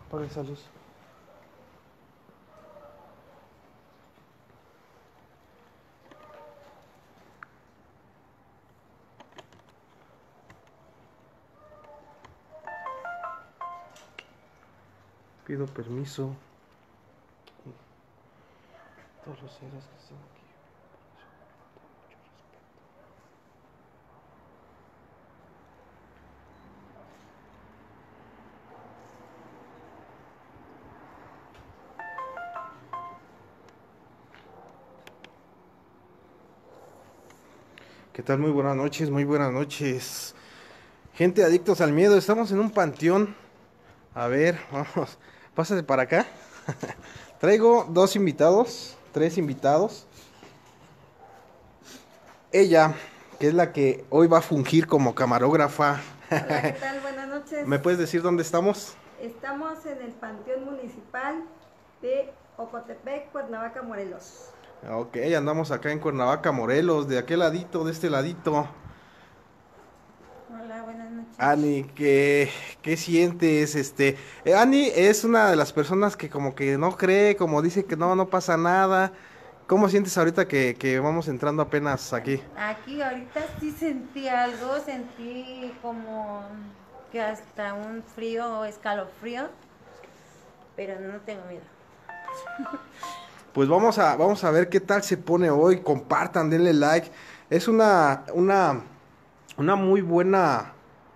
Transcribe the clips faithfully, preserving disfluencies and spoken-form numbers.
Apaga esa luz. Pido permiso. Todos los seres que están aquí. ¿Qué tal? Muy buenas noches, muy buenas noches. Gente adictos al miedo, estamos en un panteón. A ver, vamos, pásate para acá. Traigo dos invitados, tres invitados. Ella, que es la que hoy va a fungir como camarógrafa. Hola, ¿qué tal? Buenas noches. ¿Me puedes decir dónde estamos? Estamos en el Panteón Municipal de Ocotepec, Cuernavaca, Morelos. Ok, andamos acá en Cuernavaca, Morelos, de aquel ladito, de este ladito. Hola, buenas noches. Ani, ¿qué, qué sientes? Este, eh, Ani es una de las personas que como que no cree, como dice que no, no pasa nada. ¿Cómo sientes ahorita que, que vamos entrando apenas aquí? Aquí ahorita sí sentí algo, sentí como que hasta un frío o escalofrío, pero no tengo miedo. Pues vamos a, vamos a ver qué tal se pone hoy. Compartan, denle like. Es una, una, una muy buena,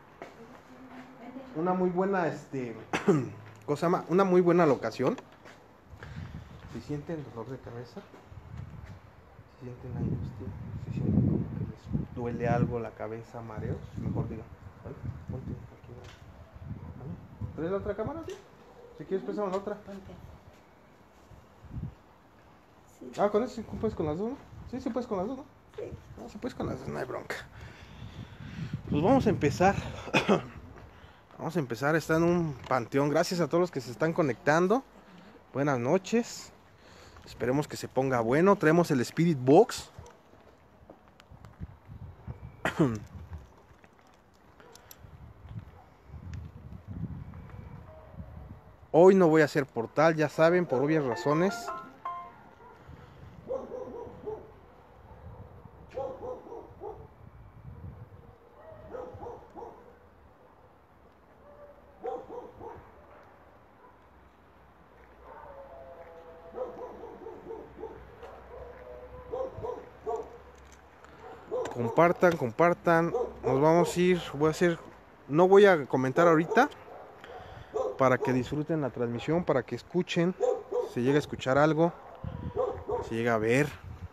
una muy buena, este, ¿cómo se llama? Una muy buena locación. Si sienten dolor de cabeza, si sienten angustia, si sienten como que les duele algo la cabeza, mareos, mejor digan, ¿vale? Ponte aquí, ¿vale? ¿Traes la otra cámara, sí? Si quieres, prestamos la otra. Ponte. Sí. Ah, con eso sí puedes con las dos, ¿no? Sí, sí puedes con las dos, ¿no? Sí. No, sí puedes con las dos, no hay bronca. Pues vamos a empezar. Vamos a empezar, está en un panteón. Gracias a todos los que se están conectando. Buenas noches. Esperemos que se ponga bueno. Traemos el Spirit Box. Hoy no voy a hacer portal, ya saben, por obvias razones. Compartan, compartan. Nos vamos a ir. Voy a hacer. No voy a comentar ahorita. Para que disfruten la transmisión. Para que escuchen. Si llega a escuchar algo. Si llega a ver.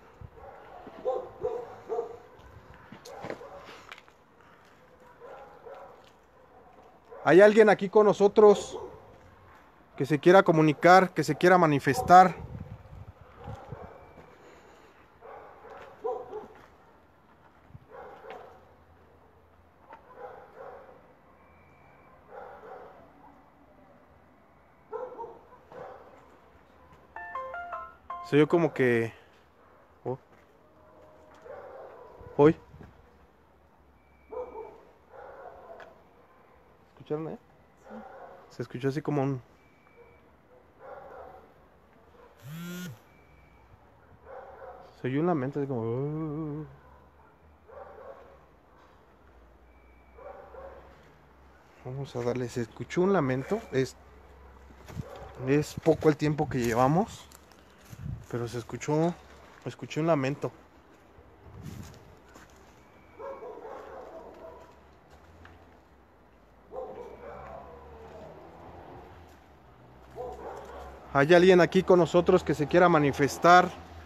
¿Hay alguien aquí con nosotros que se quiera comunicar, que se quiera manifestar? Se oyó como que... Oh. Hoy. ¿Escucharon, eh? Sí. Se escuchó así como un... Se oyó un lamento así como... "Uh". Vamos a darle... Se escuchó un lamento. Es, es poco el tiempo que llevamos. Pero se escuchó... Escuché un lamento. ¿Hay alguien aquí con nosotros que se quiera manifestar?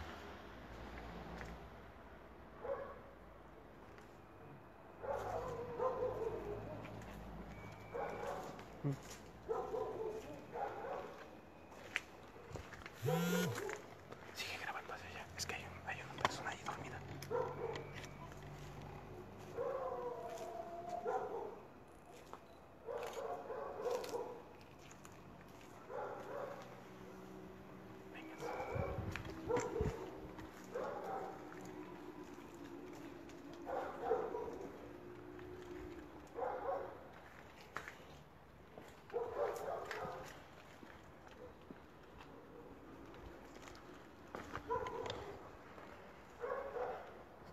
Sigue grabando hacia allá. Es que hay, un- hay una persona ahí dormida.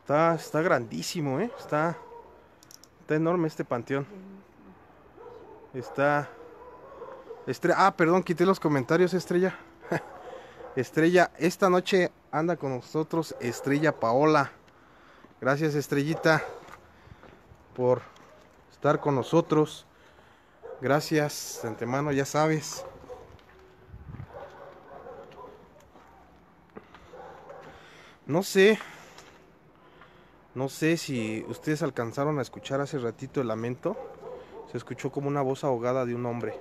Está, está grandísimo, ¿eh? Está, está enorme este panteón. Está... Estre- ah, perdón, quité los comentarios, Estrella. Estrella, esta noche anda con nosotros Estrella Paola. Gracias, Estrellita, por estar con nosotros. Gracias de antemano, ya sabes. No sé, no sé si ustedes alcanzaron a escuchar hace ratito el lamento. Se escuchó como una voz ahogada de un hombre.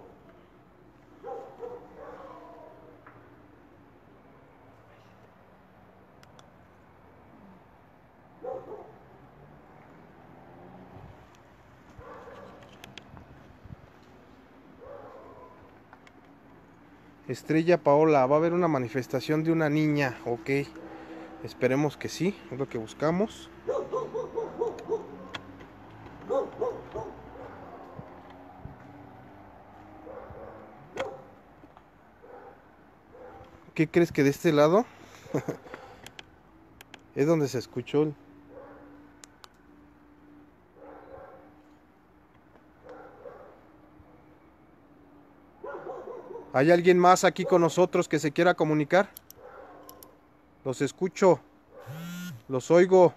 Estrella Paola, va a haber una manifestación de una niña, ok. Esperemos que sí, es lo que buscamos. ¿Qué crees que de este lado es donde se escuchó el... ¿Hay alguien más aquí con nosotros que se quiera comunicar? Los escucho, los oigo.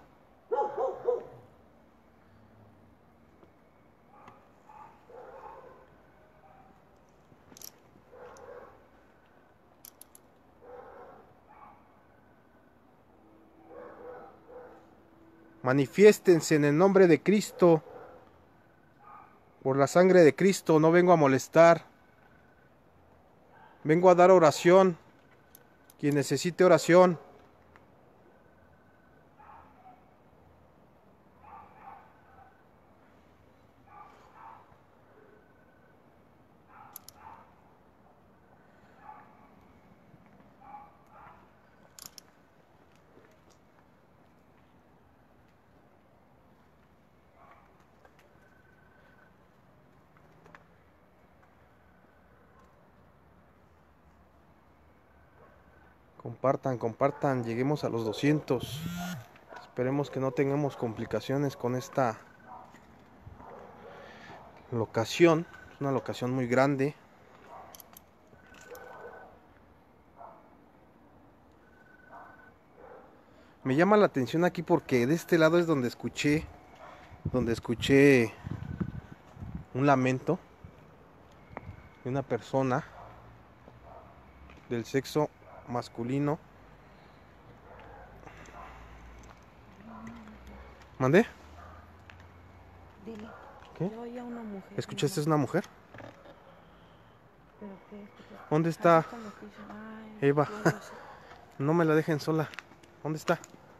Manifiéstense en el nombre de Cristo. Por la sangre de Cristo, no vengo a molestar. Vengo a dar oración. Quien necesite oración. Compartan, compartan, lleguemos a los doscientos. Esperemos que no tengamos complicaciones con esta locación. Es una locación muy grande. Me llama la atención aquí porque de este lado es donde escuché, donde escuché un lamento de una persona del sexo masculino. ¿Mandé? Dile. ¿Qué? Yo oía una mujer. ¿Escuchaste es una mujer? ¿Pero qué escuchaste? ¿Dónde está Así como que dice, ay, Eva? yo algo así. No me la dejen sola. ¿Dónde está?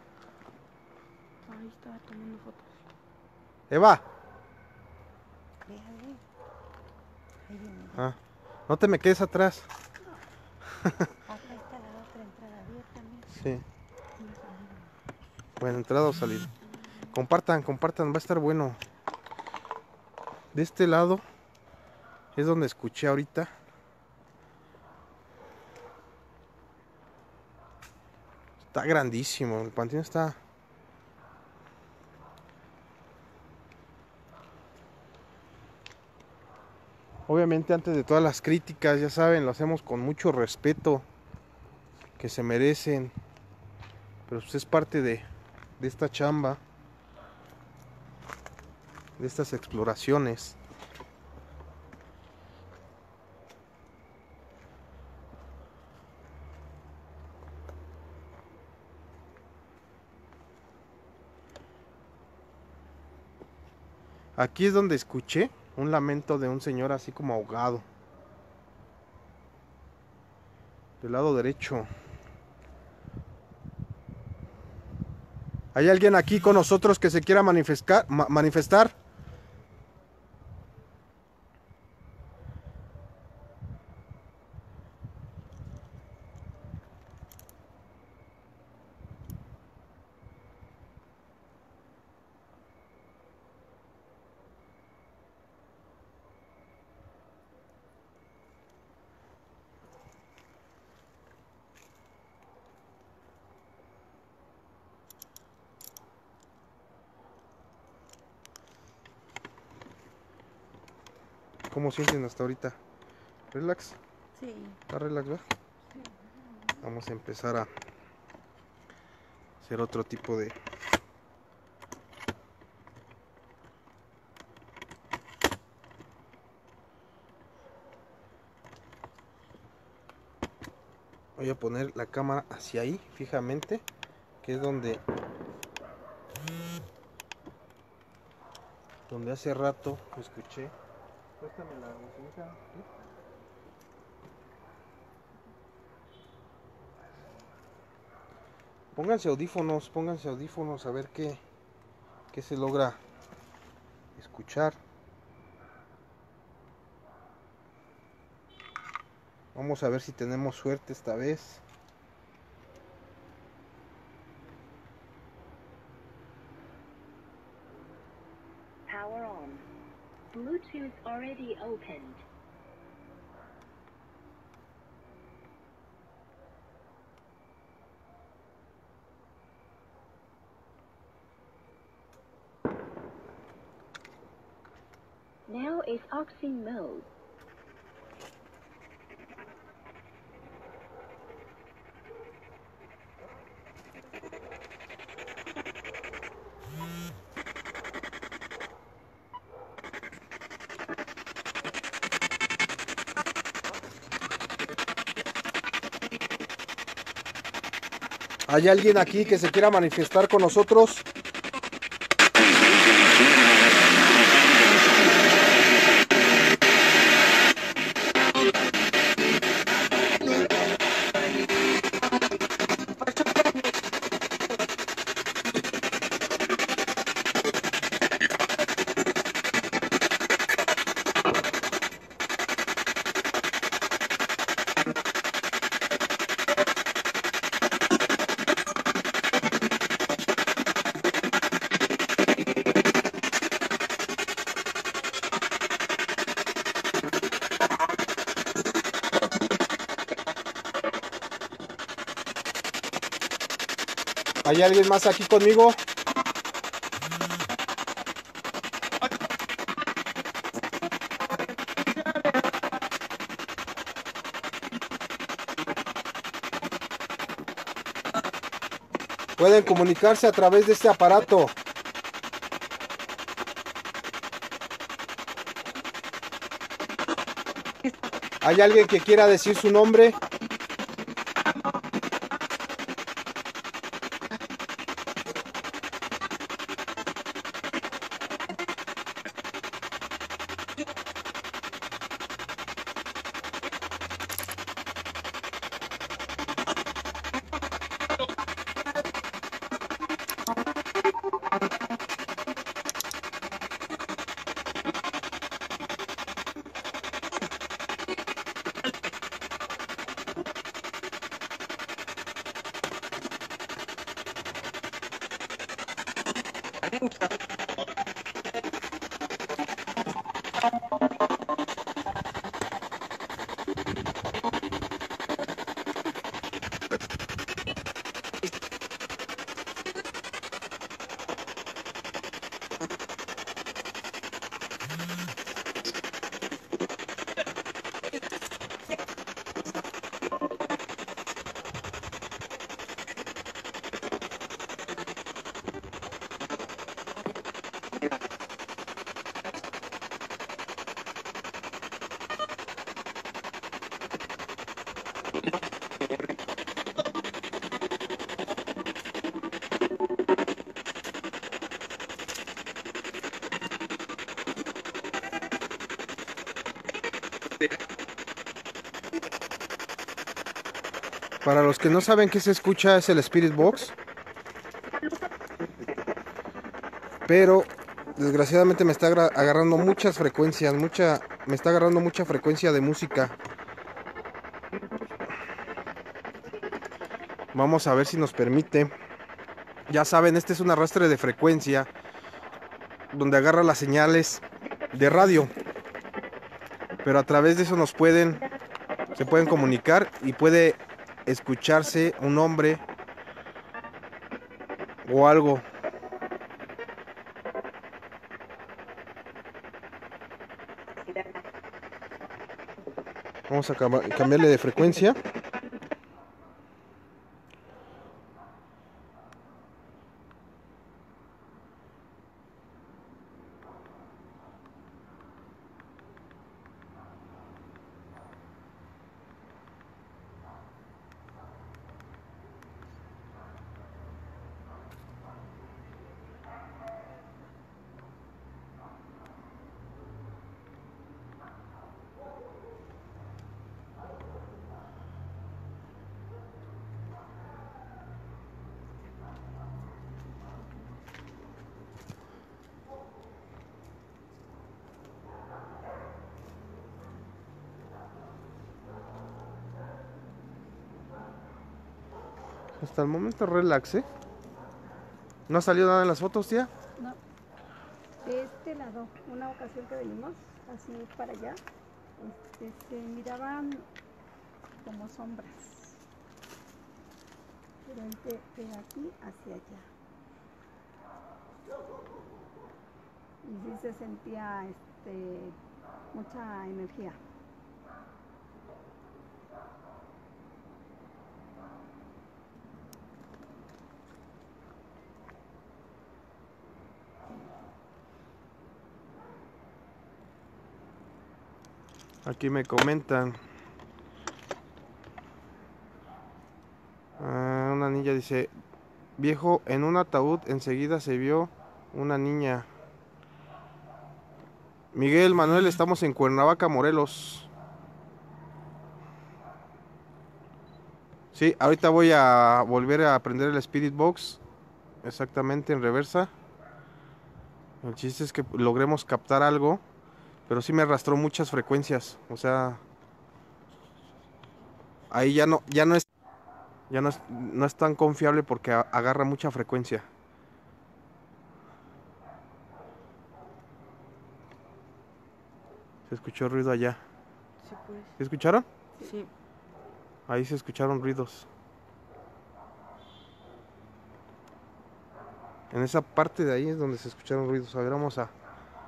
Ahí estaba tomando fotos. Eva. Déjale. Ahí viene. Ah, no te me quedes atrás. Acá está la otra entrada abierta, mira. Sí. Bueno, entrada o salida. Compartan, compartan, va a estar bueno. De este lado es donde escuché ahorita. Está grandísimo, el panteón está... Obviamente antes de todas las críticas, ya saben, lo hacemos con mucho respeto que se merecen. Pero pues es parte de, de esta chamba, de estas exploraciones. Aquí es donde escuché un lamento de un señor así como ahogado. Del lado derecho. ¿Hay alguien aquí con nosotros que se quiera manifestar? Ma- manifestar? ¿Cómo sienten hasta ahorita? ¿Relax? Sí. ¿Está relax, va? Sí. Vamos a empezar a hacer otro tipo de... Voy a poner la cámara hacia ahí, fijamente, que es donde... Donde hace rato escuché... Préstame la bocinita, ¿sí? Pónganse audífonos, pónganse audífonos a ver qué, qué se logra escuchar. Vamos a ver si tenemos suerte esta vez. Power on. Bluetooth already opened. Now is auxing mode. ¿Hay alguien aquí que se quiera manifestar con nosotros? ¿Hay alguien más aquí conmigo? Pueden comunicarse a través de este aparato. ¿Hay alguien que quiera decir su nombre? Para los que no saben qué se escucha, es el Spirit Box. Pero desgraciadamente me está agarrando muchas frecuencias, mucha, me está agarrando mucha frecuencia de música. Vamos a ver si nos permite. Ya saben, este es un arrastre de frecuencia donde agarra las señales de radio. Pero a través de eso nos pueden, se pueden comunicar y puede escucharse un nombre o algo. Vamos a cam- cambiarle de frecuencia. Hasta el momento relax, ¿eh? ¿No ha salido nada en las fotos, tía? No, de este lado, una ocasión que venimos así para allá, este, se miraban como sombras, pero es de, de aquí hacia allá. Y sí se sentía este, mucha energía. Aquí me comentan. Ah, una niña dice, viejo, en un ataúd enseguida se vio una niña. Miguel, Manuel, estamos en Cuernavaca, Morelos. Sí, ahorita voy a volver a aprender el Spirit Box. Exactamente, en reversa. El chiste es que logremos captar algo. Pero sí me arrastró muchas frecuencias. O sea, ahí ya no, ya no es, ya no es, no es tan confiable porque a- agarra mucha frecuencia. Se escuchó ruido allá. Sí, pues. ¿Sí escucharon? Sí. Ahí se escucharon ruidos. En esa parte de ahí es donde se escucharon ruidos. A ver, vamos a...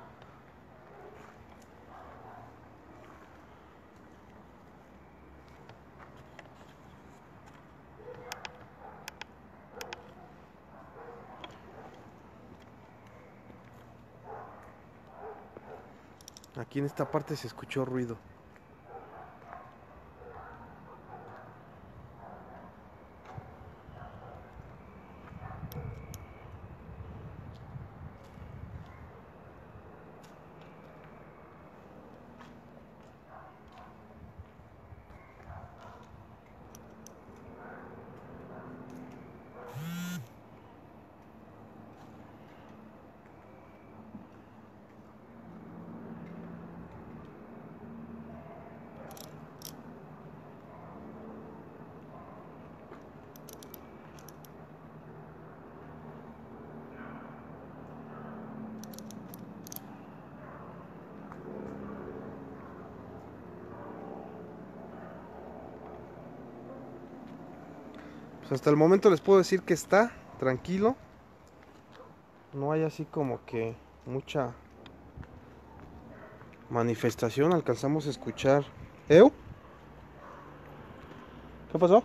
Aquí en esta parte se escuchó ruido. Pues hasta el momento les puedo decir que está tranquilo. No hay así como que mucha manifestación. Alcanzamos a escuchar. ¿Eu? ¿Qué pasó?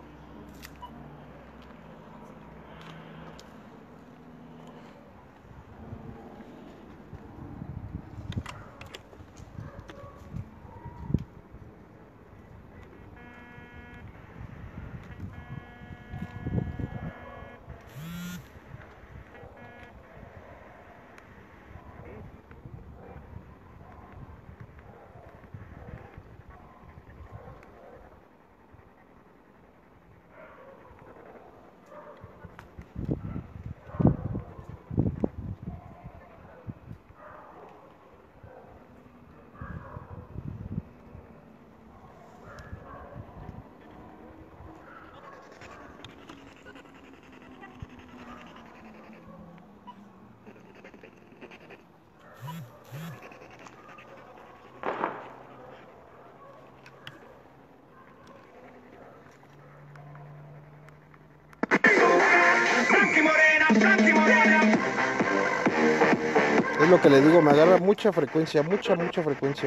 Es lo que le digo, me agarra mucha frecuencia, mucha, mucha frecuencia.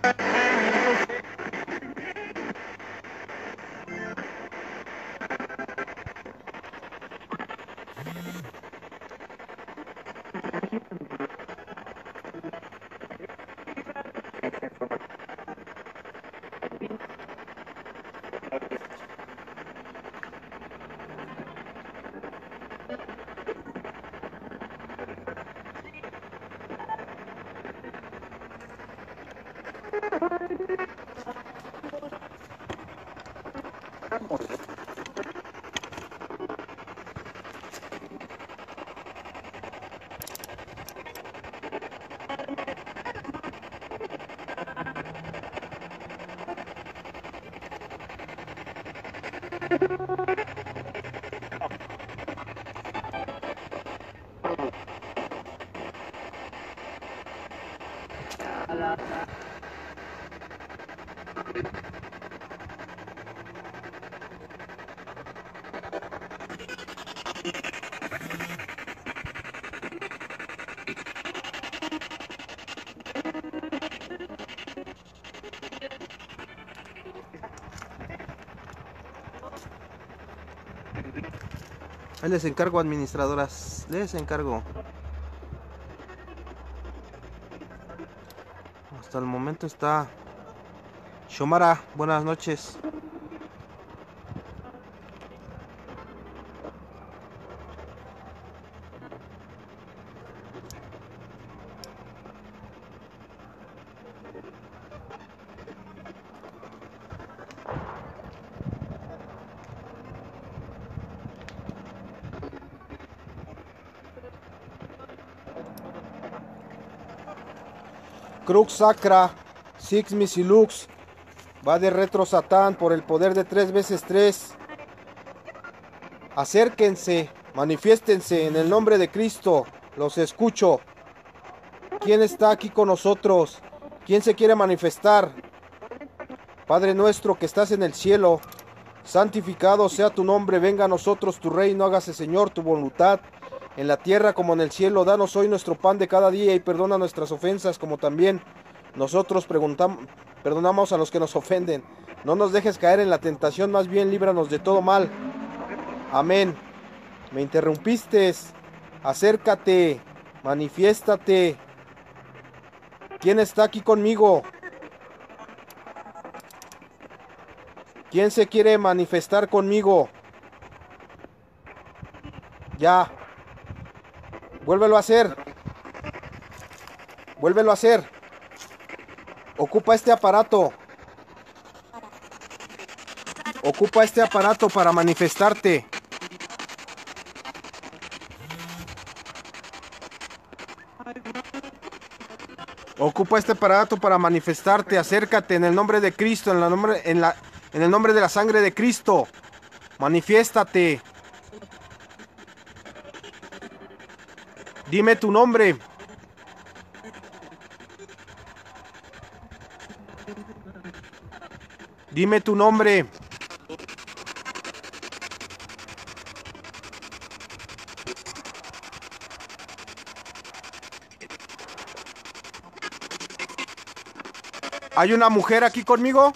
Ahí les encargo, administradoras, les encargo. Hasta el momento está Xiomara, buenas noches. Crux Sacra, Six Misilux, va de retro Satán por el poder de tres veces tres. Acérquense, manifiéstense en el nombre de Cristo, los escucho. ¿Quién está aquí con nosotros? ¿Quién se quiere manifestar? Padre nuestro que estás en el cielo, santificado sea tu nombre, venga a nosotros tu reino, hágase Señor tu voluntad. En la tierra como en el cielo, danos hoy nuestro pan de cada día y perdona nuestras ofensas como también nosotros perdonamos a los que nos ofenden. No nos dejes caer en la tentación, más bien líbranos de todo mal. Amén. Me interrumpiste. Acércate, manifiéstate. ¿Quién está aquí conmigo? ¿Quién se quiere manifestar conmigo? Ya. Vuélvelo a hacer. Vuélvelo a hacer. Ocupa este aparato. Ocupa este aparato para manifestarte. Ocupa este aparato para manifestarte. Acércate en el nombre de Cristo, en, la nombre, en, la, en el nombre de la sangre de Cristo. Manifiéstate. Dime tu nombre. Dime tu nombre. ¿Hay una mujer aquí conmigo?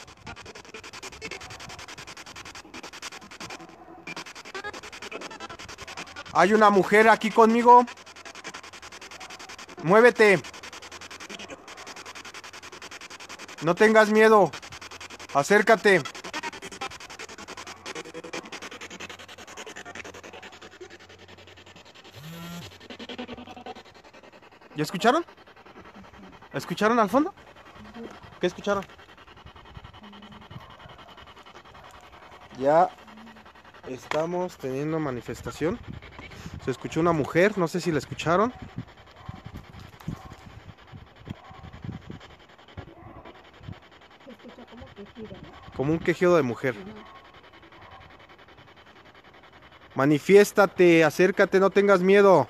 ¿Hay una mujer aquí conmigo? Muévete. No tengas miedo. Acércate. ¿Ya escucharon? ¿Escucharon al fondo? ¿Qué escucharon? Ya estamos teniendo manifestación. Se escuchó una mujer, no sé si la escucharon. Se escucha como quejido, ¿no? Como un quejido de mujer. Manifiéstate, acércate, no tengas miedo.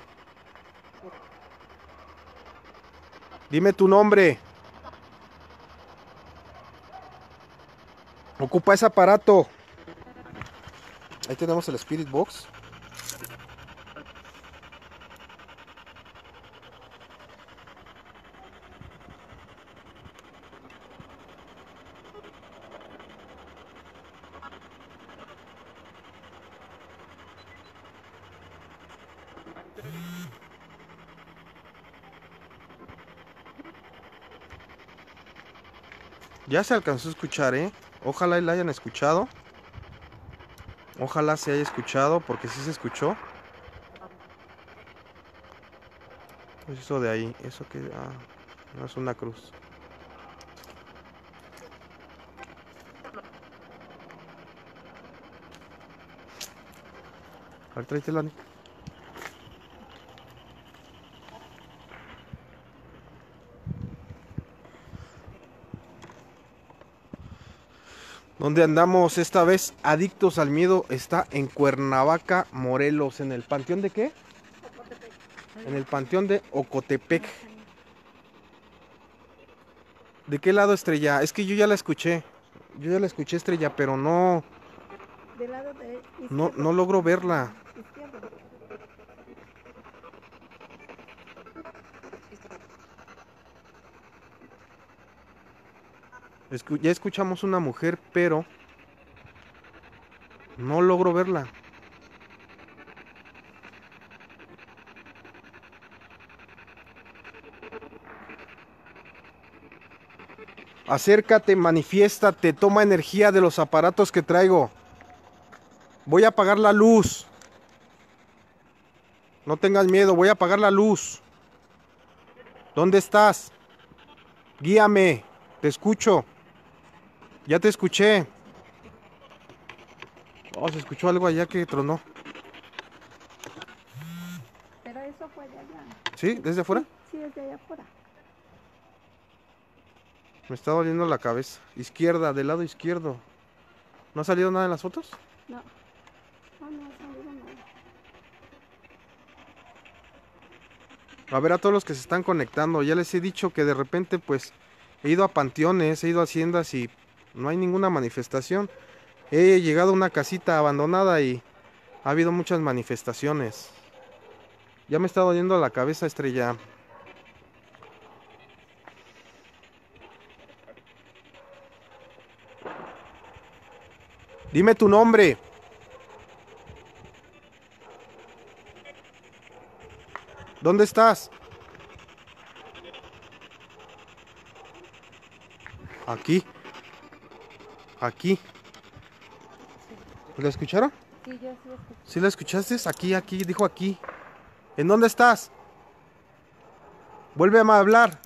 Dime tu nombre. Ocupa ese aparato. Ahí tenemos el Spirit Box. Ya se alcanzó a escuchar, ¿eh? Ojalá y la hayan escuchado. Ojalá se haya escuchado, porque sí se escuchó. Pues eso de ahí, eso que... Ah, no es una cruz. A ver, tráete la... ¿Dónde andamos esta vez? Adictos al miedo está en Cuernavaca, Morelos. ¿En el panteón de qué? Ocotepec. En el panteón de Ocotepec. ¿De qué lado, Estrella? Es que yo ya la escuché. Yo ya la escuché, Estrella, pero no... Del lado de No, izquierdo. no logro verla. Izquierdo. Escu- ya escuchamos una mujer, pero... No logro verla. Acércate, manifiéstate, toma energía de los aparatos que traigo. Voy a apagar la luz. No tengas miedo, voy a apagar la luz. ¿Dónde estás? Guíame, te escucho. Ya te escuché. Oh, se escuchó algo allá que tronó. Pero eso fue de allá. ¿Sí? ¿Desde afuera? Sí, es de allá afuera. Me está doliendo la cabeza. Izquierda, del lado izquierdo. ¿No ha salido nada en las fotos? No. No, no ha salido nada. A ver, a todos los que se están conectando, ya les he dicho que de repente pues he ido a panteones, he ido a haciendas y no hay ninguna manifestación. He llegado a una casita abandonada y ha habido muchas manifestaciones. Ya me está doliendo la cabeza, Estrella. Dime tu nombre. ¿Dónde estás? Aquí. Aquí. ¿La escucharon? Sí, yo sí escuché. ¿Sí la escuchaste? Aquí, aquí, dijo aquí. ¿En dónde estás? Vuelve a hablar.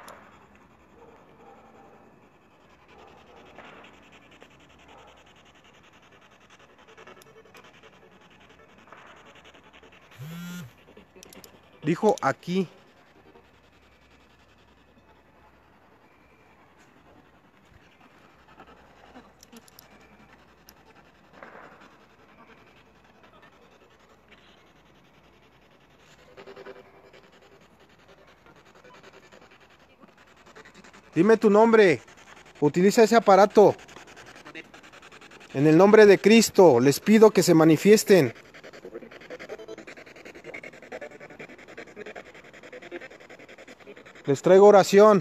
Dijo aquí. Dime tu nombre. Utiliza ese aparato. En el nombre de Cristo, les pido que se manifiesten. Les traigo oración.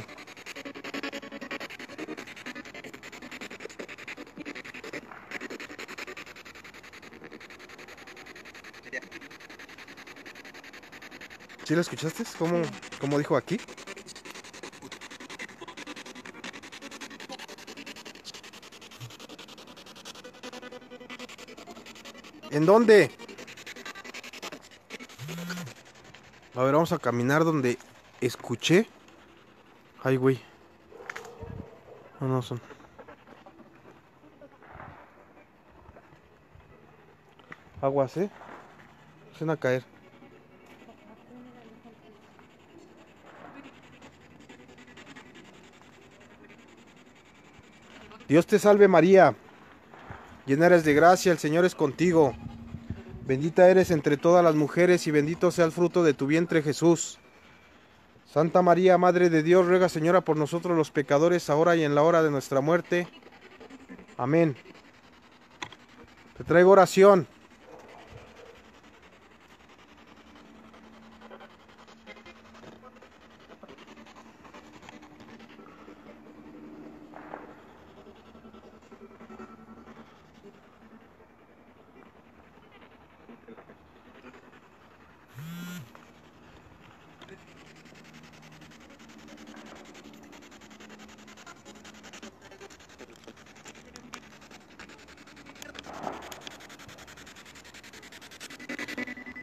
¿Sí lo escuchaste? ¿Cómo, cómo dijo aquí? ¿En dónde? A ver, vamos a caminar donde escuché. Ay, güey. No, no son. Aguas, ¿eh? Se van a caer. Dios te salve María, llena eres de gracia, el Señor es contigo. Bendita eres entre todas las mujeres y bendito sea el fruto de tu vientre Jesús. Santa María, Madre de Dios, ruega Señora por nosotros los pecadores, ahora y en la hora de nuestra muerte. Amén. Te traigo oración.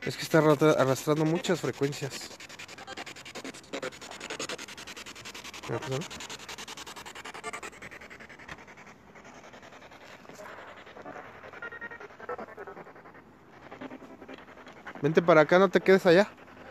Es que está arrastra- arrastrando muchas frecuencias. ¿Me va a pasar? Vente para acá, no te quedes allá.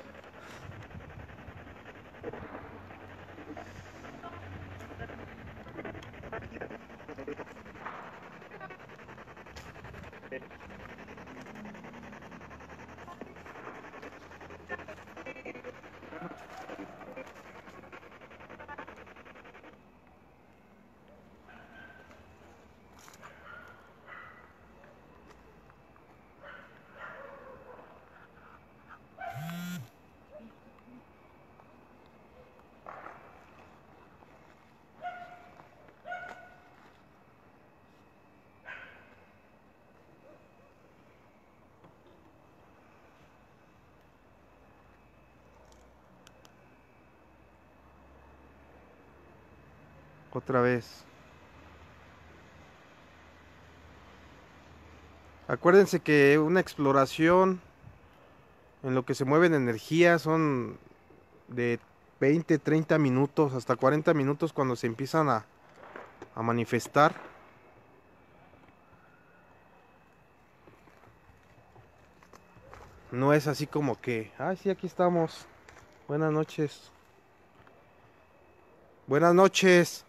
Otra vez. Acuérdense que una exploración en lo que se mueven energías son de veinte, treinta minutos hasta cuarenta minutos cuando se empiezan a, a manifestar. No es así como que, ay, sí, aquí estamos. Buenas noches. Buenas noches.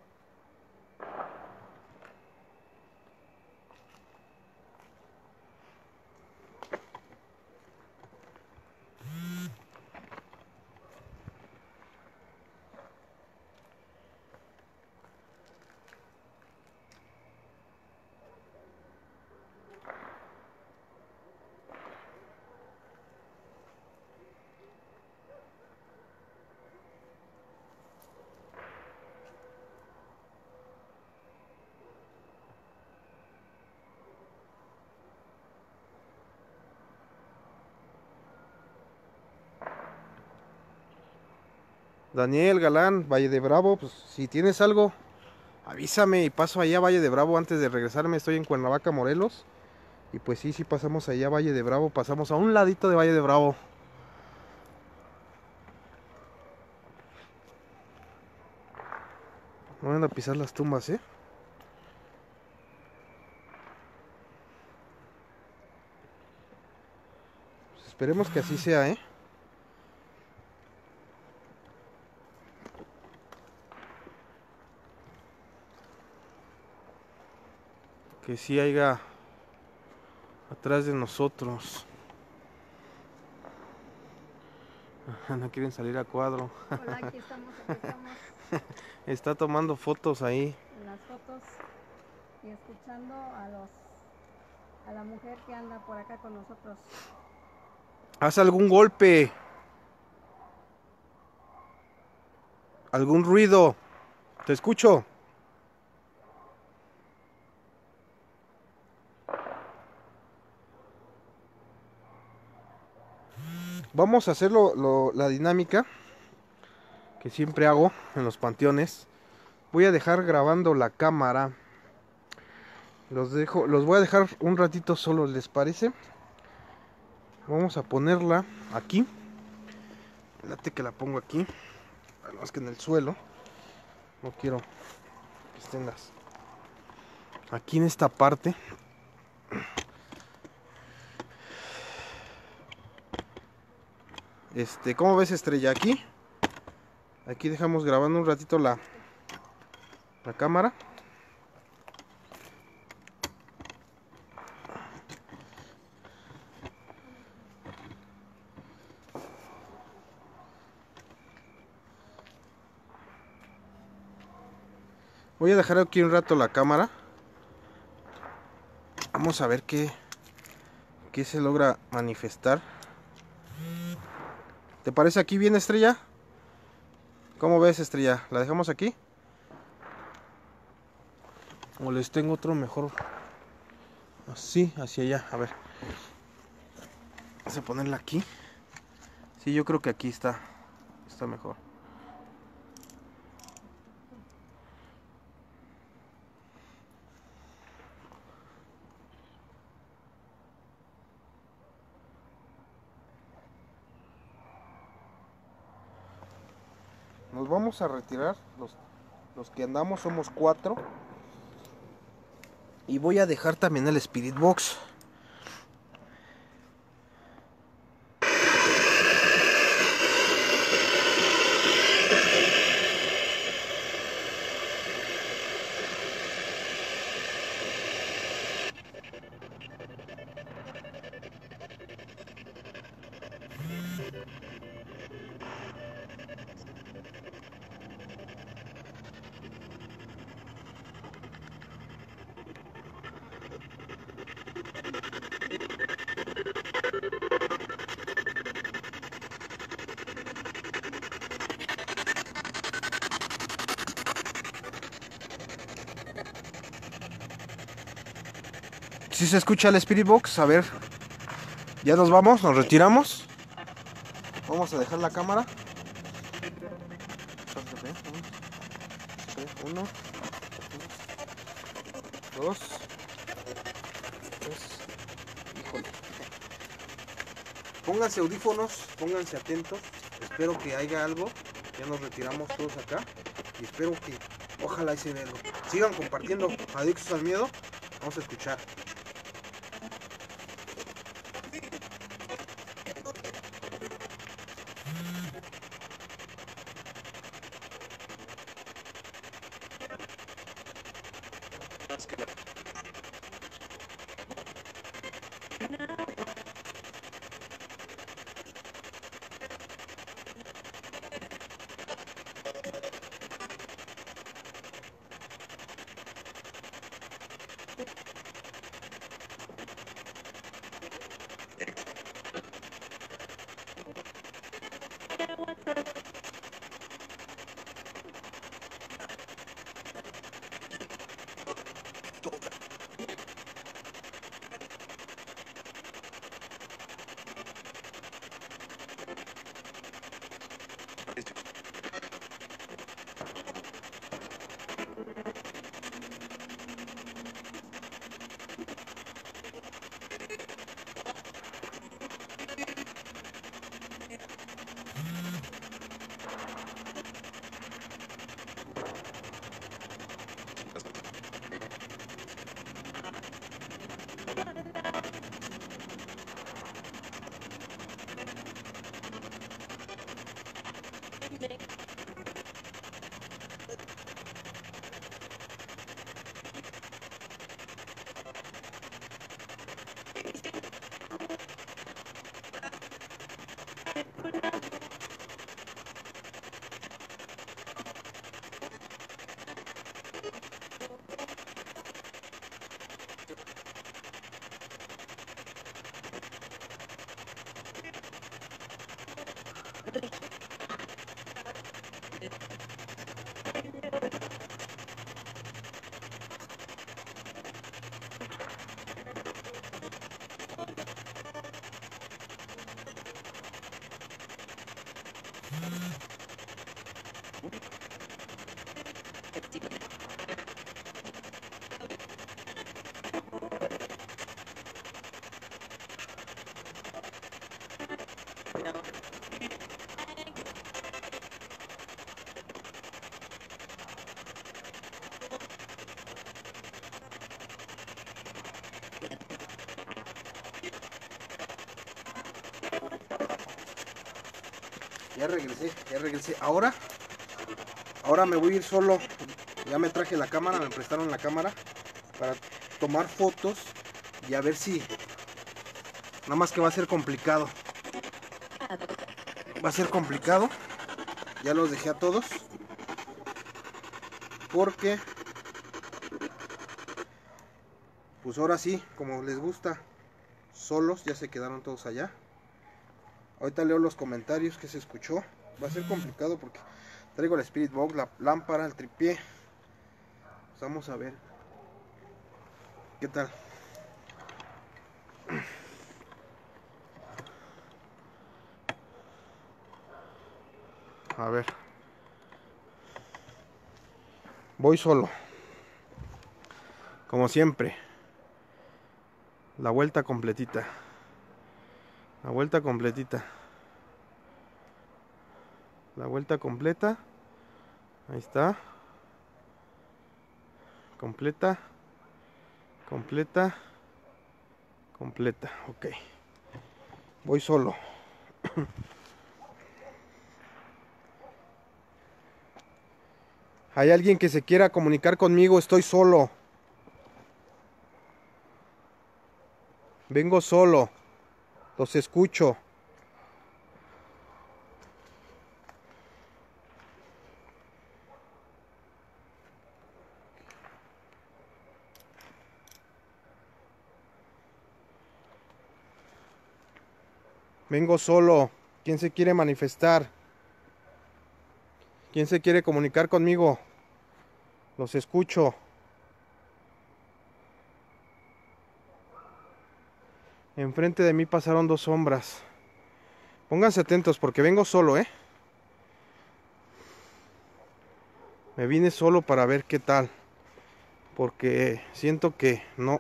Daniel Galán, Valle de Bravo, pues si tienes algo, avísame y paso allá a Valle de Bravo antes de regresarme. Estoy en Cuernavaca, Morelos. Y pues sí, sí pasamos allá a Valle de Bravo, pasamos a un ladito de Valle de Bravo. No van a pisar las tumbas, ¿eh? Pues esperemos que así sea, ¿eh? Que sí haya atrás de nosotros. No quieren salir a cuadro. Hola, aquí estamos, aquí estamos Está tomando fotos ahí. en las fotos y escuchando a los a la mujer que anda por acá con nosotros. Haz algún golpe. Algún ruido. Te escucho. Vamos a hacer lo- lo- la dinámica que siempre hago en los panteones. Voy a dejar grabando la cámara. Los dejo, los voy a dejar un ratito solos, ¿les parece? Vamos a ponerla aquí. Late que la pongo aquí. Más que en el suelo. No quiero que estén las. Aquí en esta parte. Este, ¿cómo ves, Estrella? Aquí. Aquí dejamos grabando un ratito la, la cámara. Voy a dejar aquí un rato la cámara. Vamos a ver qué, qué se logra manifestar. ¿Te parece aquí bien, Estrella? ¿Cómo ves, Estrella? ¿La dejamos aquí? ¿O les tengo otro mejor? Así, hacia allá. A ver. Vamos a ponerla aquí. Sí, yo creo que aquí está. Está mejor. nos vamos a retirar. Los, los que andamos somos cuatro. Y voy a dejar también el Spirit Box. Si se escucha el Spirit Box, a ver. Ya nos vamos, nos retiramos. Vamos a dejar la cámara. Uno, dos, tres. Híjole. Pónganse audífonos, pónganse atentos. Espero que haya algo. Ya nos retiramos todos acá. Y espero que, ojalá y se vea algo. Sigan compartiendo Adictos al Miedo. Vamos a escuchar. Ya regresé, ya regresé. Ahora, ahora me voy a ir solo. Ya me traje la cámara, me prestaron la cámara para tomar fotos y a ver si. Nada más que va a ser complicado. Va a ser complicado. Ya los dejé a todos. Porque, pues ahora sí, como les gusta, solos, ya se quedaron todos allá. Ahorita leo los comentarios que se escuchó. Va a ser complicado porque traigo la Spirit Box, la lámpara, el tripié. Pues vamos a ver qué tal. A ver. Voy solo. Como siempre. La vuelta completita. La vuelta completita. La vuelta completa. Ahí está. Completa. Completa. Completa. Ok. Voy solo. ¿Hay alguien que se quiera comunicar conmigo? Estoy solo. Vengo solo. Los escucho. Vengo solo. ¿Quién se quiere manifestar? ¿Quién se quiere comunicar conmigo? Los escucho. Enfrente de mí pasaron dos sombras. Pónganse atentos porque vengo solo, ¿eh? Me vine solo para ver qué tal. Porque siento que no.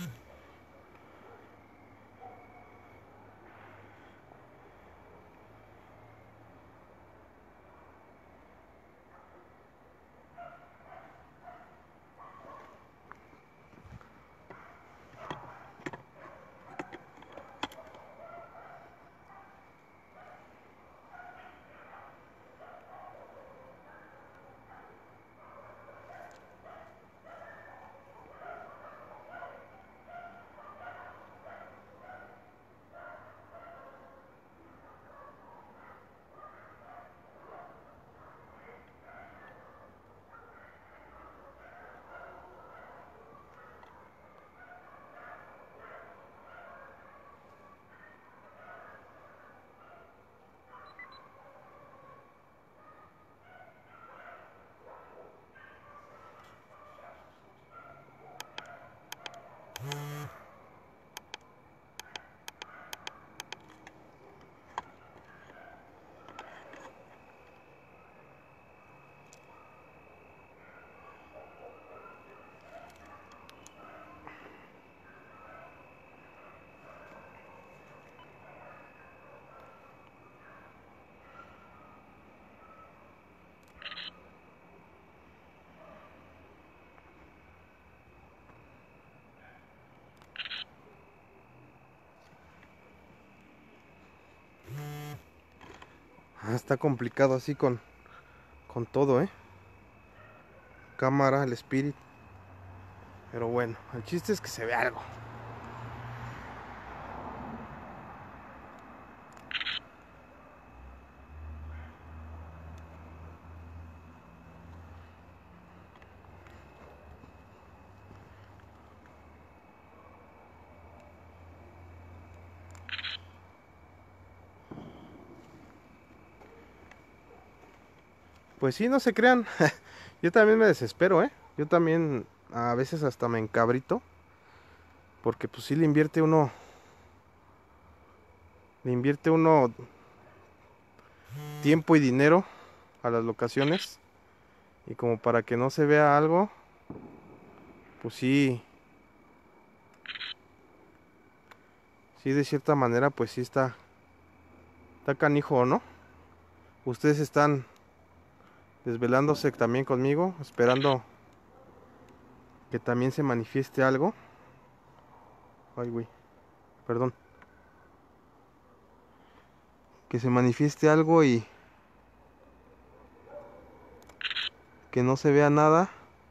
Ah, está complicado así con, con todo, ¿eh? Cámara, el espíritu. Pero bueno, el chiste es que se ve algo. Pues sí, no se crean. Yo también me desespero, ¿eh? Yo también a veces hasta me encabrito. Porque pues sí le invierte uno. Le invierte uno tiempo y dinero a las locaciones. Y como para que no se vea algo. Pues sí. Sí, de cierta manera, pues sí está. Está canijo, ¿no? Ustedes están desvelándose también conmigo, esperando que también se manifieste algo. Ay, güey, perdón. Que se manifieste algo y que no se vea nada.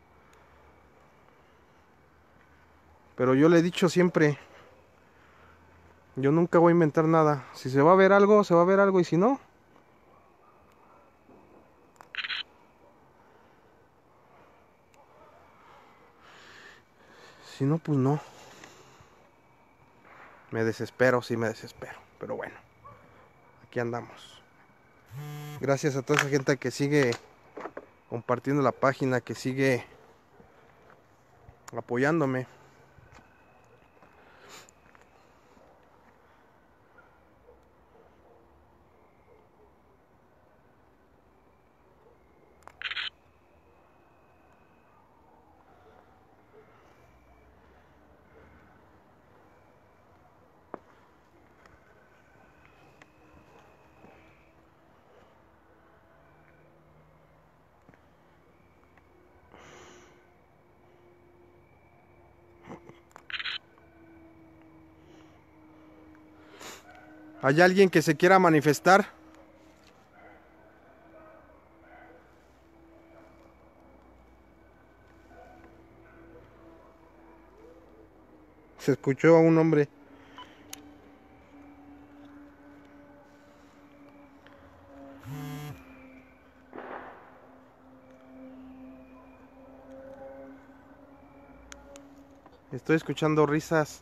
Pero yo le he dicho siempre, yo nunca voy a inventar nada. Si se va a ver algo, se va a ver algo, y si no, si no, pues no. Me desespero, sí me desespero. Pero bueno, aquí andamos. Gracias a toda esa gente que sigue compartiendo la página, que sigue apoyándome. ¿Hay alguien que se quiera manifestar? Se escuchó a un hombre. Estoy escuchando risas.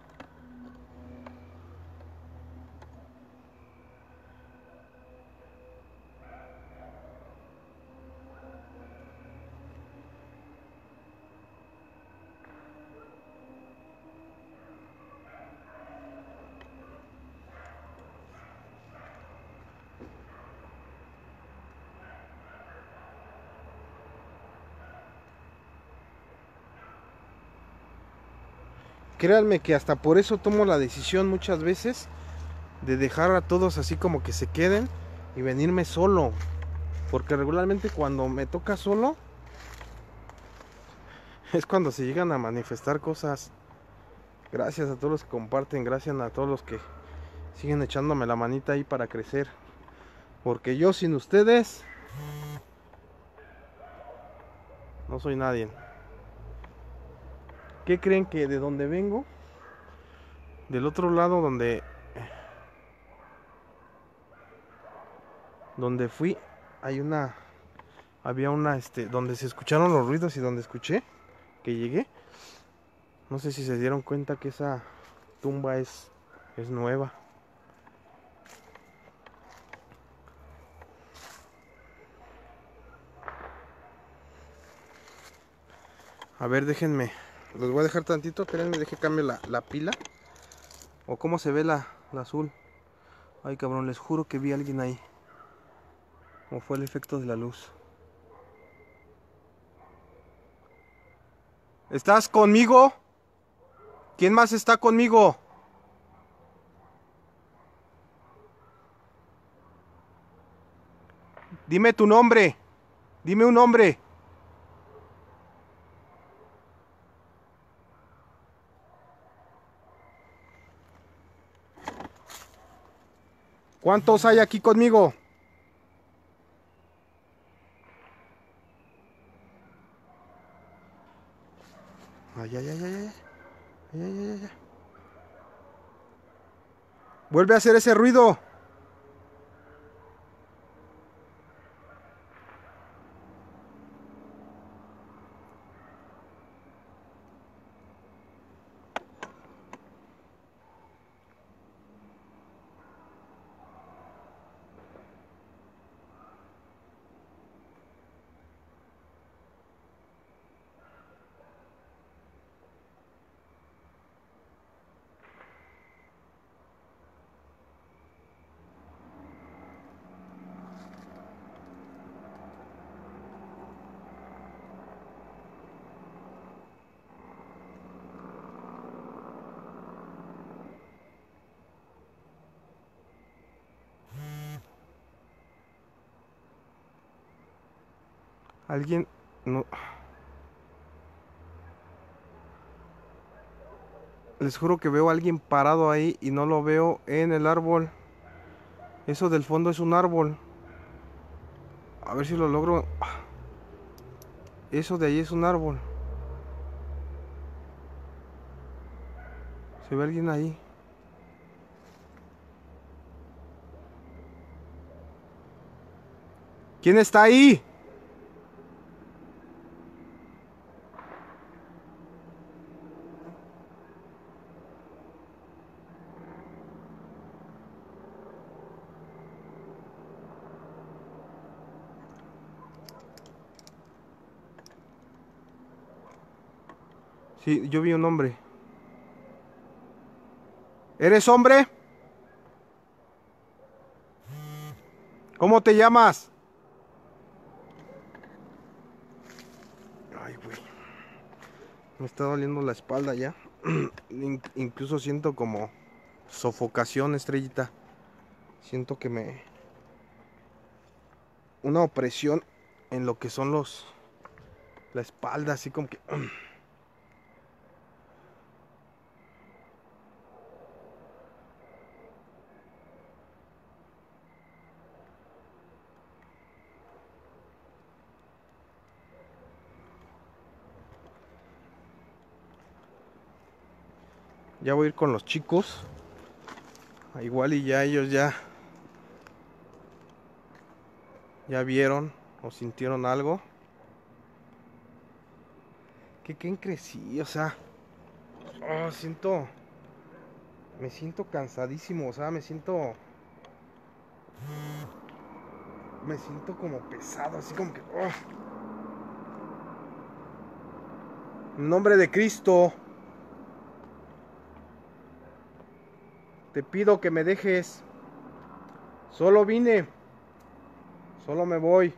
Créanme que hasta por eso tomo la decisión muchas veces de dejar a todos así como que se queden y venirme solo. Porque regularmente cuando me toca solo es cuando se llegan a manifestar cosas. Gracias a todos los que comparten, gracias a todos los que siguen echándome la manita ahí para crecer. Porque yo sin ustedes no soy nadie. ¿Qué creen que de donde vengo? Del otro lado donde donde fui hay una había una este donde se escucharon los ruidos y donde escuché que llegué. No sé si se dieron cuenta que esa tumba es es nueva. A ver, déjenme. Los voy a dejar tantito, espérenme, deje cambio la, la pila. O cómo se ve la, la azul. Ay, cabrón, les juro que vi a alguien ahí. O fue el efecto de la luz. ¿Estás conmigo? ¿Quién más está conmigo? Dime tu nombre. Dime un nombre. ¿Cuántos hay aquí conmigo? Ay, ay, ay, ay, ay. Ay, ay, ay, ay. Vuelve a hacer ese ruido. Alguien no. Les juro que veo a alguien parado ahí y no lo veo en el árbol. Eso del fondo es un árbol. A ver si lo logro. Eso de ahí es un árbol. Se ve alguien ahí. ¿Quién está ahí? Sí, yo vi un hombre. ¿Eres hombre? ¿Cómo te llamas? Ay, güey. Me está doliendo la espalda ya. In- incluso siento como sofocación, Estrellita. Siento que me... una opresión en lo que son los... la espalda, así como que... Ya voy a ir con los chicos. Igual y ya ellos ya ya vieron o sintieron algo. ¿Qué creen? Crecí, o sea, oh, siento, me siento cansadísimo, o sea, me siento, me siento como pesado, así como que, oh. En nombre de Cristo, te pido que me dejes. Solo vine, solo me voy.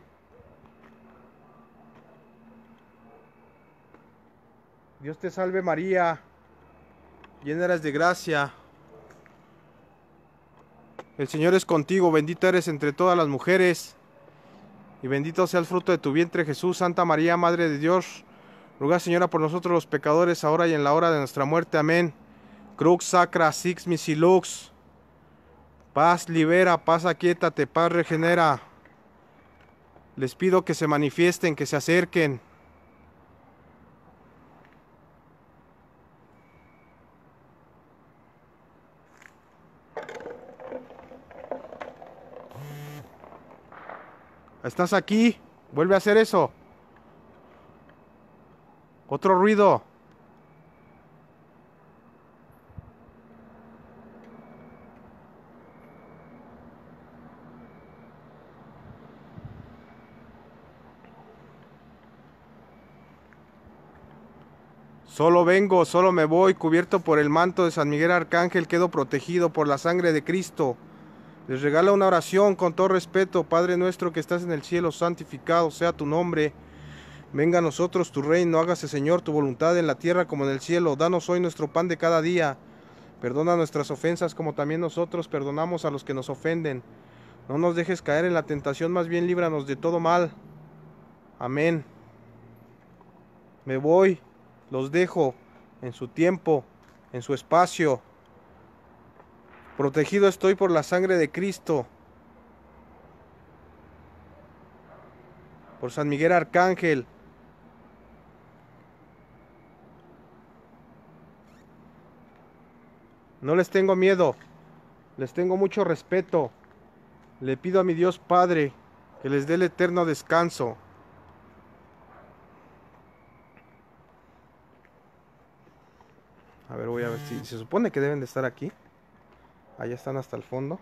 Dios te salve María, llena eres de gracia. El Señor es contigo, bendita eres entre todas las mujeres, y bendito sea el fruto de tu vientre Jesús. Santa María, Madre de Dios, ruega Señora por nosotros los pecadores, ahora y en la hora de nuestra muerte. Amén. Crux sacra six misilux. Paz libera, paz aquíétate, paz regenera. Les pido que se manifiesten, que se acerquen. ¿Estás aquí? Vuelve a hacer eso. Otro ruido. Solo vengo, solo me voy, cubierto por el manto de San Miguel Arcángel, quedo protegido por la sangre de Cristo. Les regalo una oración con todo respeto. Padre nuestro que estás en el cielo, santificado sea tu nombre. Venga a nosotros tu reino, hágase Señor tu voluntad en la tierra como en el cielo. Danos hoy nuestro pan de cada día. Perdona nuestras ofensas como también nosotros perdonamos a los que nos ofenden. No nos dejes caer en la tentación, más bien líbranos de todo mal. Amén. Me voy, los dejo en su tiempo, en su espacio. Protegido estoy por la sangre de Cristo, por San Miguel Arcángel. No les tengo miedo, les tengo mucho respeto. Le pido a mi Dios Padre que les dé el eterno descanso. A ver, voy a ver si se supone que deben de estar aquí. Allá están hasta el fondo.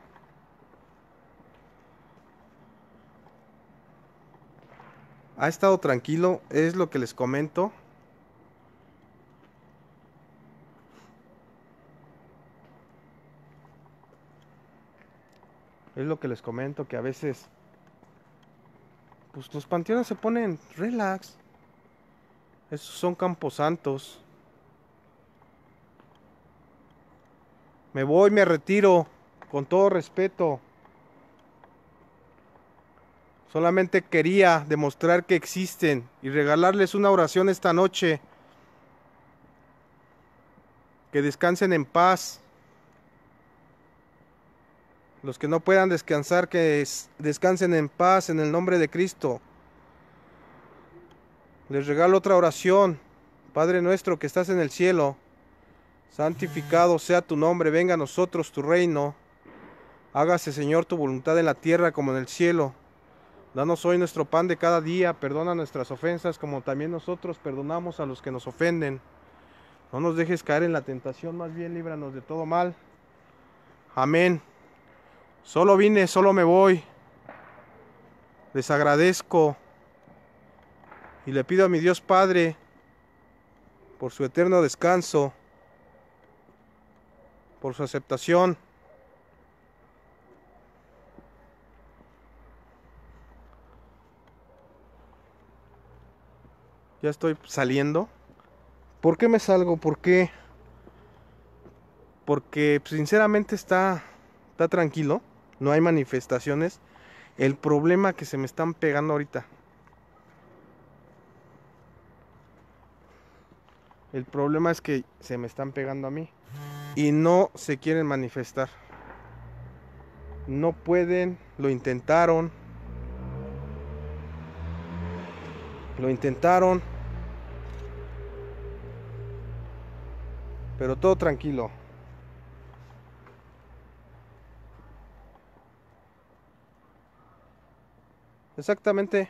Ha estado tranquilo, es lo que les comento. Es lo que les comento, que a veces pues los panteones se ponen relax. Esos son camposantos. Me voy, me retiro, con todo respeto. Solamente quería demostrar que existen y regalarles una oración esta noche. Que descansen en paz. Los que no puedan descansar, que descansen en paz en el nombre de Cristo. Les regalo otra oración. Padre nuestro que estás en el cielo, santificado sea tu nombre, venga a nosotros tu reino. Hágase, Señor, tu voluntad en la tierra como en el cielo. Danos hoy nuestro pan de cada día, perdona nuestras ofensas como también nosotros perdonamos a los que nos ofenden. No nos dejes caer en la tentación, más bien líbranos de todo mal. Amén. Solo vine, solo me voy. Les agradezco y le pido a mi Dios Padre por su eterno descanso, por su aceptación. Ya estoy saliendo. ¿Por qué me salgo? ¿Por qué? Porque pues, sinceramente está, está tranquilo. No hay manifestaciones. El problema que se me están pegando ahorita. El problema es que se me están pegando a mí. Y no se quieren manifestar. No pueden. Lo intentaron. Lo intentaron. pero todo tranquilo. Exactamente.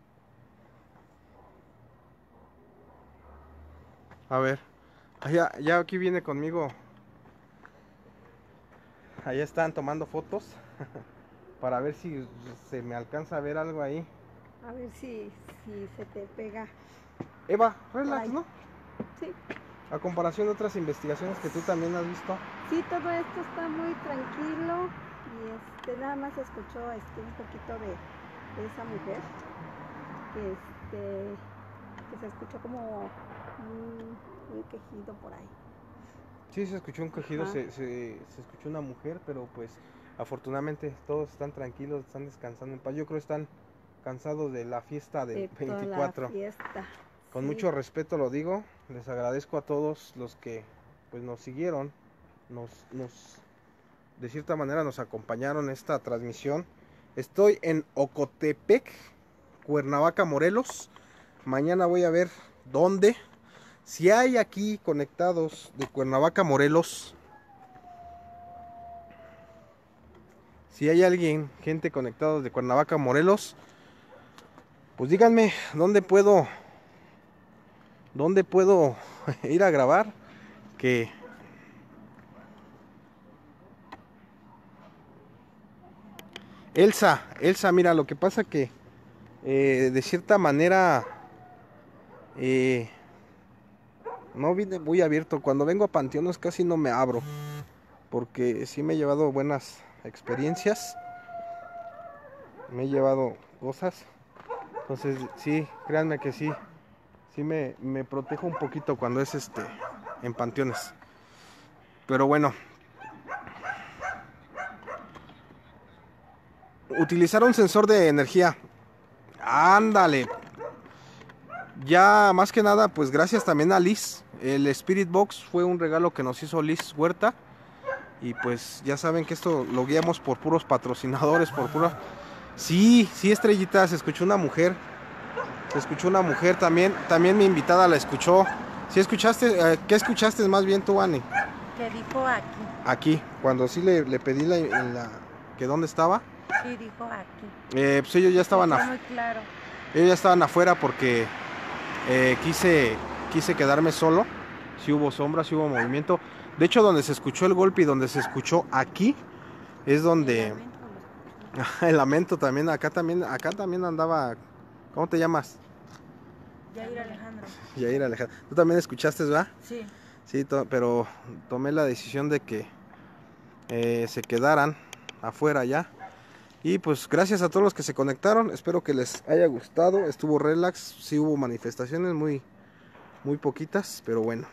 A ver, ya, ya aquí viene conmigo. Allá están tomando fotos para ver si se me alcanza a ver algo ahí. A ver si, si se te pega. Eva, relax, Ay. ¿no? Sí, A comparación de otras investigaciones que tú también has visto. sí, todo esto está muy tranquilo y este, nada más escuchó este, un poquito de, de esa mujer que, este, que se escuchó como un, un quejido por ahí. Sí, se escuchó un quejido, Ajá. se, se, se escuchó una mujer, pero pues afortunadamente todos están tranquilos, están descansando en paz. Yo creo que están cansados de la fiesta del De toda la veinticuatro. fiesta. Con Sí. mucho respeto lo digo, les agradezco a todos los que pues nos siguieron, nos, nos de cierta manera nos acompañaron en esta transmisión. Estoy en Ocotepec, Cuernavaca, Morelos. Mañana voy a ver dónde. Si hay aquí conectados de Cuernavaca, Morelos, si hay alguien, gente conectados de Cuernavaca, Morelos, pues díganme dónde puedo, dónde puedo ir a grabar. Que Elsa, Elsa, mira, lo que pasa que eh, de cierta manera eh, no vine muy abierto. Cuando vengo a panteones casi no me abro, porque sí me he llevado buenas experiencias, me he llevado cosas. Entonces sí, créanme que sí, sí me, me protejo un poquito cuando es este en panteones. Pero bueno, utilizar un sensor de energía. Ándale. Ya más que nada, pues gracias también a Liz. El Spirit Box fue un regalo que nos hizo Liz Huerta. Y pues ya saben que esto lo guiamos por puros patrocinadores, por pura... Sí, sí, Estrellita, se escuchó una mujer. Se escuchó una mujer también. También mi invitada la escuchó. ¿Sí escuchaste? Eh, ¿Qué escuchaste más bien tú, Ani? Que dijo aquí. Aquí, cuando sí le, le pedí la, la- que dónde estaba. Sí, dijo aquí. Eh, pues ellos ya estaban Está af- muy claro. ellos ya estaban afuera porque eh, quise, quise quedarme solo. Sí hubo sombra, sí hubo movimiento. De hecho, donde se escuchó el golpe y donde se escuchó aquí es donde... El lamento lo escuchó. El lamento también, acá también, acá también andaba... ¿Cómo te llamas? Yair Alejandro. Yair Alejandro. Tú también escuchaste, ¿verdad? Sí. Sí, to- pero tomé la decisión de que eh, se quedaran afuera ya. Y pues gracias a todos los que se conectaron. Espero que les haya gustado. Estuvo relax. Sí hubo manifestaciones muy, muy poquitas, pero bueno.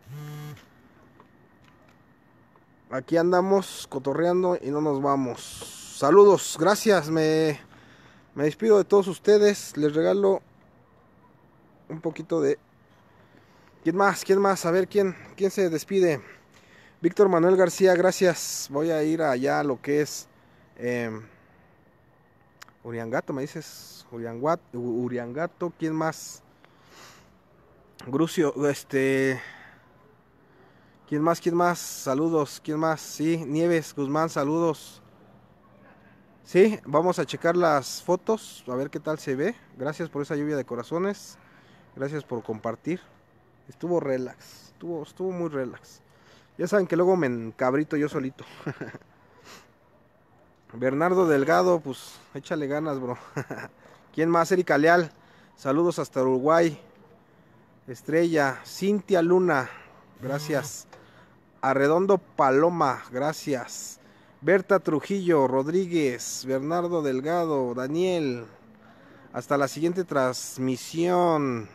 Aquí andamos cotorreando y no nos vamos. Saludos, gracias. Me, me despido de todos ustedes. Les regalo un poquito de... ¿Quién más? ¿Quién más? A ver, ¿quién, quién se despide? Víctor Manuel García, gracias. Voy a ir allá a lo que es eh, Uriangato, me dices. Urianguat, Uriangato, ¿quién más? Grucio, este... ¿Quién más? ¿Quién más? Saludos, ¿quién más? Sí, Nieves Guzmán, saludos. Sí, vamos a checar las fotos, a ver qué tal se ve. Gracias por esa lluvia de corazones. Gracias por compartir. Estuvo relax, estuvo, estuvo muy relax. Ya saben que luego me encabrito yo solito. Bernardo Delgado, pues échale ganas, bro. ¿Quién más? Erika Leal, saludos hasta Uruguay. Estrella, Cintia Luna, gracias. Arredondo Paloma, gracias. Berta Trujillo, Rodríguez, Bernardo Delgado, Daniel. Hasta la siguiente transmisión.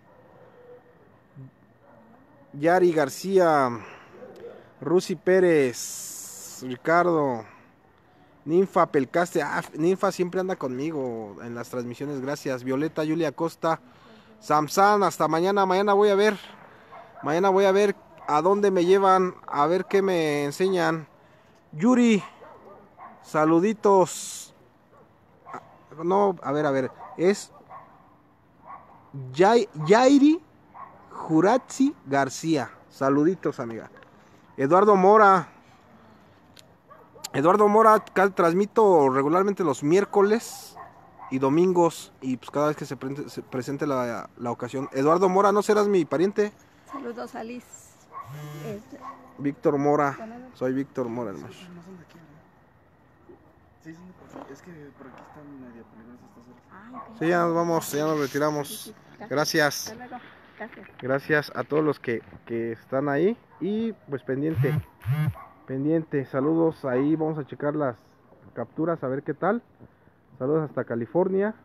Yari García, Rusi Pérez, Ricardo, Ninfa Pelcaste. Ah, Ninfa siempre anda conmigo en las transmisiones, gracias. Violeta Julia Costa, Samsan, hasta mañana. Mañana voy a ver, mañana voy a ver a dónde me llevan, a ver qué me enseñan. Yuri, saluditos. No, a ver, a ver, es Yai- Yairi Juratzi García. Saluditos, amiga. Eduardo Mora. Eduardo Mora, acá transmito regularmente los miércoles y domingos. Y pues cada vez que se, pre se presente la, la ocasión. Eduardo Mora, ¿no serás mi pariente? Saludos a Liz. Es- Víctor Mora. Soy Víctor Mora, hermano. Sí, no son de aquí, ¿verdad? Sí, sí, por- es que por aquí están medio peligrosas estas horas. Ah, ok. Sí, ya nos vamos, ya nos retiramos. Gracias. Hasta luego. Gracias. Gracias a todos los que, que están ahí. Y pues pendiente. Pendiente. Saludos ahí. Vamos a checar las capturas a ver qué tal. Saludos hasta California.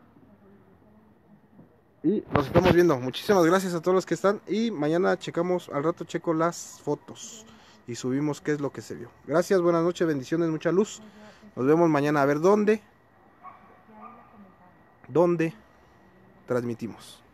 Y nos estamos viendo. Muchísimas gracias a todos los que están. Y mañana checamos, al rato checo las fotos. Y subimos qué es lo que se vio. Gracias, buenas noches, bendiciones, mucha luz. Nos vemos mañana a ver dónde. ¿Dónde transmitimos?